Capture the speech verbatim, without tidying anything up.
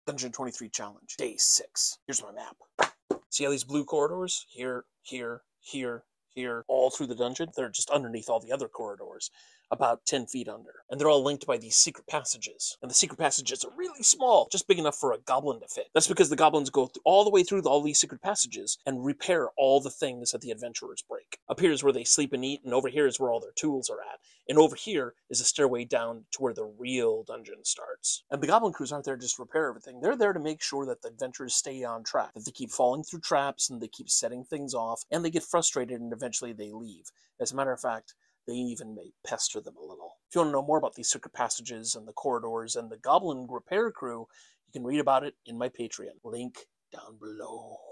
Dungeon twenty-three challenge, day six. Here's my map. See all these blue corridors? Here, here, here, here, all through the dungeon. They're just underneath all the other corridors, about ten feet under. And they're all linked by these secret passages. And the secret passages are really small, just big enough for a goblin to fit. That's because the goblins go th- all the way through the, all these secret passages and repair all the things that the adventurers break. Up here is where they sleep and eat, and over here is where all their tools are at. And over here is a stairway down to where the real dungeon starts. And the goblin crews aren't there to just repair everything. They're there to make sure that the adventurers stay on track, that they keep falling through traps and they keep setting things off, and they get frustrated and eventually they leave. As a matter of fact, they even may pester them a little. If you want to know more about these secret passages and the corridors and the goblin repair crew, you can read about it in my Patreon. Link down below.